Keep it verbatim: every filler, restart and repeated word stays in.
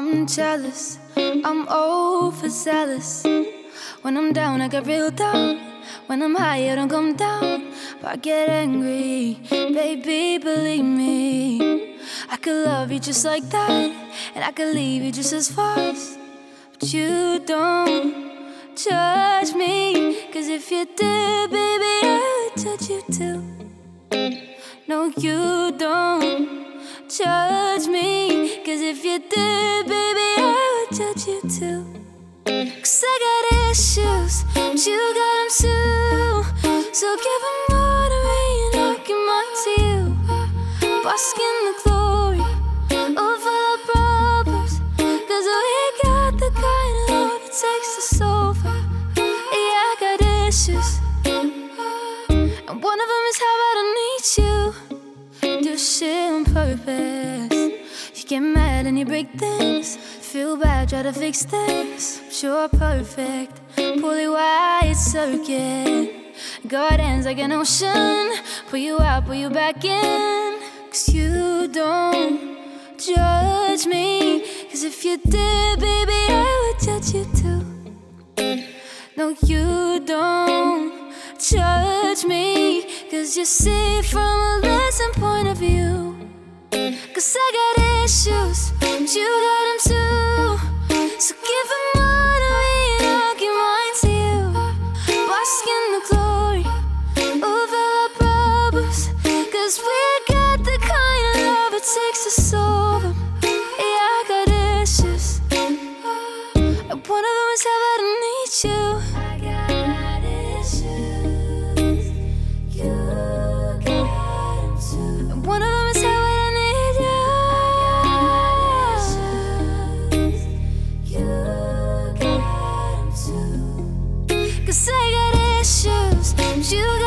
I'm jealous, I'm overzealous. When I'm down, I get real down. When I'm high, I don't come down, but I get angry. Baby, believe me, I could love you just like that, and I could leave you just as fast. But you don't judge me, cause if you did, baby, I would judge you too. No, you don't judge me, cause if you did, baby, I would judge you too. Cause I got issues, but you got them too. So give them more to me and I'll give mine to you. Bask in the glory of all the problems, cause we got the kind of love it takes to solve it. Yeah, I got issues, and one of them is how I don't need you. Do shit on purpose. You get mad and you break things. Feel bad, try to fix things. But you're perfect, pulley wide circuit. Gardens like an ocean. Pull you out, pull you back in. Cause you don't judge me, cause if you did, baby, I would judge you too. No, you don't judge me, cause you see it from a lesson point of view. Cause I got issues, but you got them too. So give them more to me and I'll give mine to you. Bask in the glory of all our problems, cause we got the kind of love it takes to solve them. Yeah, I got issues, and one of them is how I don't need you. I got issues, you got them too. And one of them is how I don't need you. I got issues, you got them too. Cause I got issues, but you